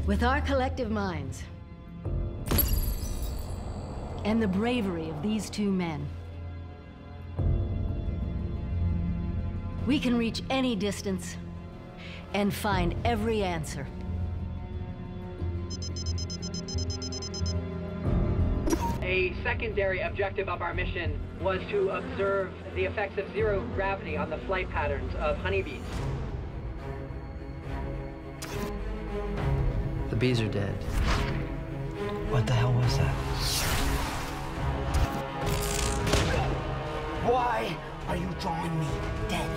With our collective minds, and the bravery of these two men, we can reach any distance and find every answer. A secondary objective of our mission was to observe the effects of zero gravity on the flight patterns of honeybees. The bees are dead. What the hell was that? Why are you drawing me dead?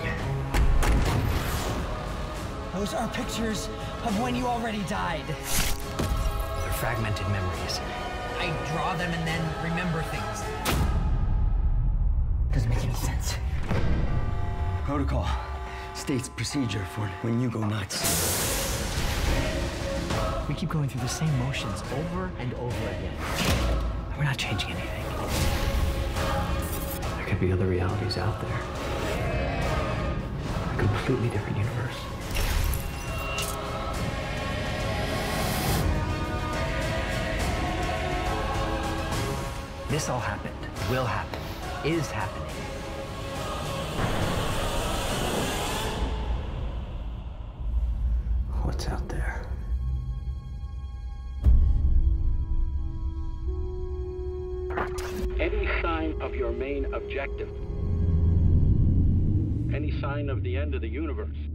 Those are pictures of when you already died. They're fragmented memories. I draw them and then remember things. Doesn't make any sense. Protocol states procedure for when you go nuts. We keep going through the same motions over and over again. We're not changing anything. There could be other realities out there. A completely different universe. This all happened, will happen, is happening. What's out there? Any sign of your main objective, any sign of the end of the universe,